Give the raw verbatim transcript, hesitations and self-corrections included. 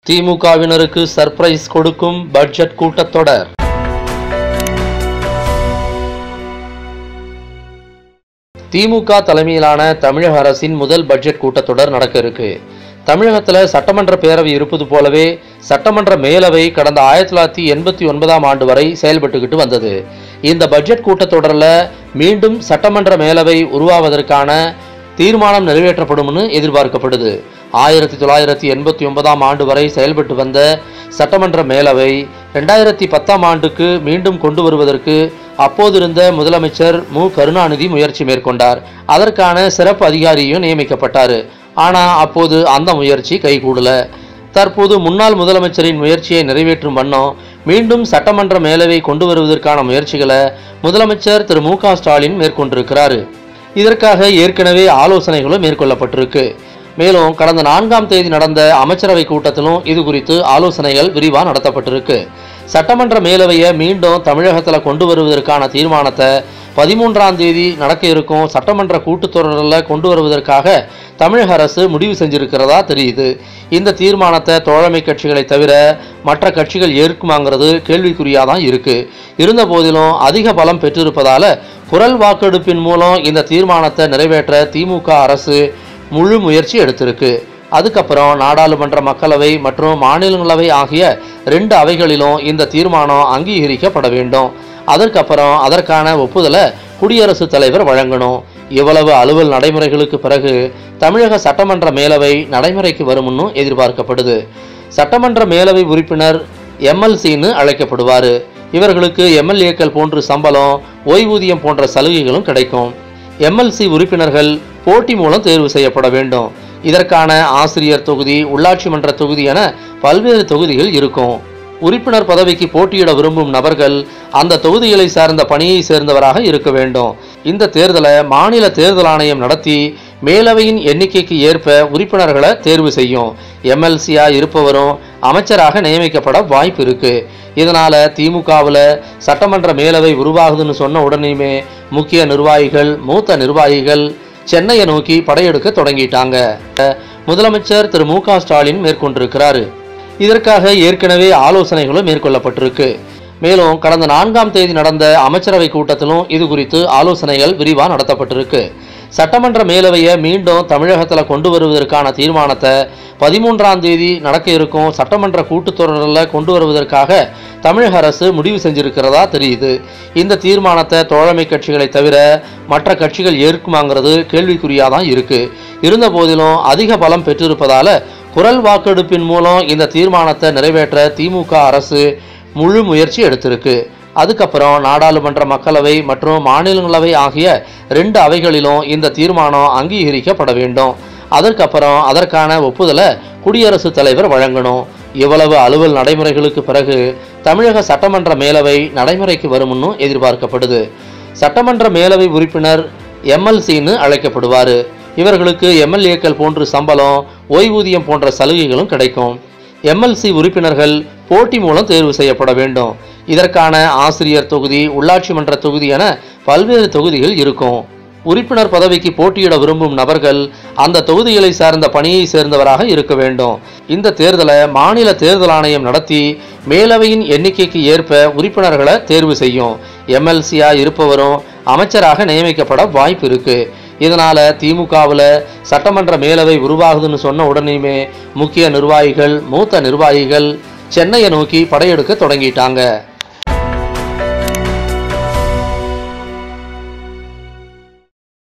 திமுகவினருக்கு surprise கொடுக்கும் budget கூட்டத்தொடர். திமுக தலைமையிலான தமிழக அரசின் முதல் பட்ஜெட் கூட்டத்தொடர் நடக்க இருக்கு. தமிழகத்தில் சட்டமன்ற பேரவை இருப்பது போலவே சட்டமன்ற மேலவை கடந்த ஆயிரத்தி தொள்ளாயிரத்தி எண்பத்தி ஒன்பதாம் ஆண்டு வரை செயல்பட்டுக்கிட்டு வந்தது. இந்த பட்ஜெட் கூட்டத்தொடரில் மீண்டும் சட்டமன்ற மேலவை உருவாவதற்கான தீர்மானம் நிறைவேற்றப்படும்னு எதிர்பார்க்கப்படுது. ஆயிரத்தி தொள்ளாயிரத்தி எண்பத்தி ஒன்பதாம் ஆண்டு வரை செயல்பட்டு வந்த சட்டமன்ற மேலவை ரெண்டாயிரத்தி பத்தாம் ஆண்டுக்கு மீண்டும் கொண்டு வருவதற்கு அப்போதிருந்த முதலமைச்சர் மு கருணாநிதி முயற்சி மேற்கொண்டார். அதற்கான சிறப்பு அதிகாரியும் நியமிக்கப்பட்டார். ஆனால் அப்போது அந்த முயற்சி கைகூடல. தற்போது முன்னாள் முதலமைச்சரின் முயற்சியை நிறைவேற்றும் வண்ணம் மீண்டும் சட்டமன்ற மேலவை கொண்டு வருவதற்கான முயற்சிகளை முதலமைச்சர் திரு மு க ஸ்டாலின் மேற்கொண்டிருக்கிறார். இதற்காக ஏற்கனவே ஆலோசனைகளும் மேற்கொள்ளப்பட்டிருக்கு. மேலும் கடந்த நான்காம் தேதி நடந்த அமைச்சரவை கூட்டத்திலும் இது குறித்து ஆலோசனைகள் விரிவாக நடத்தப்பட்டிருக்கு. சட்டமன்ற மேலவையை மீண்டும் தமிழகத்தில் கொண்டு வருவதற்கான தீர்மானத்தை பதிமூன்றாம் தேதி நடக்க இருக்கும் சட்டமன்ற கூட்டத்தொடரில் கொண்டு வருவதற்காக தமிழக அரசு முடிவு செஞ்சிருக்கிறதா தெரியுது. இந்த தீர்மானத்தை தோழமை கட்சிகளை தவிர மற்ற கட்சிகள் ஏற்குமாங்கிறது கேள்விக்குறியாக தான் இருக்கு. இருந்த போதிலும் அதிக பலம் பெற்றிருப்பதால குரல் வாக்கெடுப்பின் மூலம் இந்த தீர்மானத்தை நிறைவேற்ற திமுக அரசு முழு முயற்சி எடுத்திருக்கு. அதுக்கப்புறம் நாடாளுமன்ற மக்களவை மற்றும் மாநிலங்களவை ஆகிய ரெண்டு அவைகளிலும் இந்த தீர்மானம் அங்கீகரிக்கப்பட வேண்டும். அதற்கப்புறம் அதற்கான ஒப்புதலை குடியரசுத் தலைவர் வழங்கணும். இவ்வளவு அலுவல் நடைமுறைகளுக்கு பிறகு தமிழக சட்டமன்ற மேலவை நடைமுறைக்கு வரும்னு எதிர்பார்க்கப்படுது. சட்டமன்ற மேலவை உறுப்பினர் எம்எல்சின்னு அழைக்கப்படுவார். இவர்களுக்கு எம்எல்ஏக்கள் போன்ற சம்பளம், ஓய்வூதியம் போன்ற சலுகைகளும் கிடைக்கும். எம்எல்சி உறுப்பினர்கள் போட்டி மூலம் தேர்வு செய்யப்பட வேண்டும். இதற்கான ஆசிரியர் தொகுதி, உள்ளாட்சி மன்ற தொகுதி என பல்வேறு தொகுதிகள் இருக்கும். உறுப்பினர் பதவிக்கு போட்டியிட விரும்பும் நபர்கள் அந்த தொகுதிகளை சார்ந்த பணியை சேர்ந்தவராக இருக்க வேண்டும். இந்த தேர்தலை மாநில தேர்தல் ஆணையம் நடத்தி மேலவையின் எண்ணிக்கைக்கு ஏற்ப உறுப்பினர்களை தேர்வு செய்யும். எம்எல்சியா இருப்பவரும் அமைச்சராக நியமிக்கப்பட வாய்ப்பு இருக்கு. இதனால திமுகவில் சட்டமன்ற மேலவை உருவாகுதுன்னு சொன்ன உடனேயுமே முக்கிய நிர்வாகிகள், மூத்த நிர்வாகிகள் சென்னையை நோக்கி படையெடுக்க தொடங்கிட்டாங்க. முதலமைச்சர் திரு மு க ஸ்டாலின் மேற்கொண்டிருக்கிறாரு. இதற்காக ஏற்கனவே ஆலோசனைகளும் மேற்கொள்ளப்பட்டிருக்கு. மேலும் கடந்த நான்காம் தேதி நடந்த அமைச்சரவை கூட்டத்திலும் இது குறித்து ஆலோசனைகள் விரிவாக நடத்தப்பட்டிருக்கு. சட்டமன்ற மேலவையை மீண்டும் தமிழகத்தில் கொண்டு வருவதற்கான தீர்மானத்தை பதிமூன்றாம் தேதி நடக்க இருக்கும் சட்டமன்ற கூட்டத்தொடரில் கொண்டு வருவதற்காக தமிழக அரசு முடிவு செஞ்சிருக்கிறதா தெரியுது. இந்த தீர்மானத்தை தோழமை கட்சிகளை தவிர மற்ற கட்சிகள் ஏற்குமாங்கிறது கேள்விக்குறியாக தான் இருக்கு. இருந்த போதிலும் அதிக பலம் பெற்றிருப்பதால குரல் வாக்கெடுப்பின் மூலம் இந்த தீர்மானத்தை நிறைவேற்ற திமுக அரசு முழு முயற்சி எடுத்திருக்கு. அதுக்கப்புறம் நாடாளுமன்ற மக்களவை மற்றும் மாநிலங்களவை ஆகிய ரெண்டு அவைகளிலும் இந்த தீர்மானம் அங்கீகரிக்கப்பட வேண்டும். அதற்கப்புறம் அதற்கான ஒப்புதலை குடியரசுத் தலைவர் வழங்கணும். இவ்வளவு அலுவல் நடைமுறைகளுக்கு பிறகு தமிழக சட்டமன்ற மேலவை நடைமுறைக்கு வரும்னு எதிர்பார்க்கப்படுது. சட்டமன்ற மேலவை உறுப்பினர் எம்எல்சின்னு அழைக்கப்படுவார். இவர்களுக்கு எம்எல்ஏக்கள் போன்ற சம்பளம், ஓய்வூதியம் போன்ற சலுகைகளும் கிடைக்கும். எம்எல்சி உறுப்பினர்கள் போட்டி மூலம் தேர்வு செய்யப்பட வேண்டும். இதற்கான ஆசிரியர் தொகுதி, உள்ளாட்சி மன்ற தொகுதி என பல்வேறு தொகுதிகள் இருக்கும். உறுப்பினர் பதவிக்கு போட்டியிட விரும்பும் நபர்கள் அந்த தொகுதிகளை சார்ந்த பணியை சேர்ந்தவராக இருக்க வேண்டும். இந்த தேர்தலை மாநில தேர்தல் ஆணையம் நடத்தி மேலவையின் எண்ணிக்கைக்கு ஏற்ப உறுப்பினர்களை தேர்வு செய்யும். எம்எல்சியா இருப்பவரும் அமைச்சராக நியமிக்கப்பட வாய்ப்பு இருக்கு. இதனால திமுகவில் சட்டமன்ற மேலவை உருவாகுதுன்னு சொன்ன உடனேயுமே முக்கிய நிர்வாகிகள், மூத்த நிர்வாகிகள் சென்னையை நோக்கி படையெடுக்க தொடங்கிட்டாங்க.